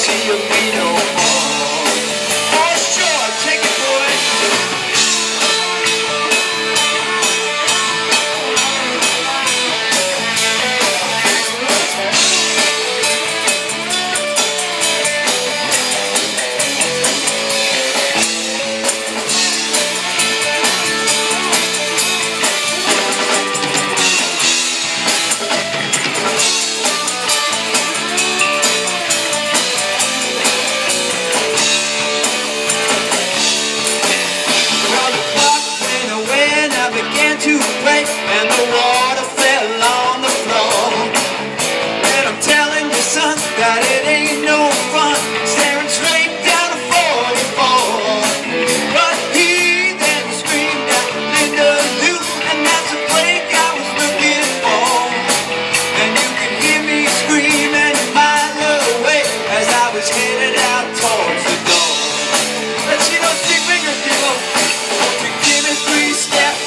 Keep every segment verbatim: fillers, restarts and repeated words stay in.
see you me no more. Oh sure, take it boy. To break and the water fell on the floor. And I'm telling you son that it ain't no fun staring straight down a forty-four. But he then screamed out Linda Lou, and that's the break I was looking for. And you could hear me screaming a mile away as I was headed out towards the door. Let's see those three fingers, people. Give me three steps.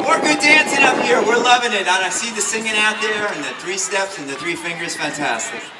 Dancing up here, we're loving it, and I see the singing out there and the three steps and the three fingers, fantastic.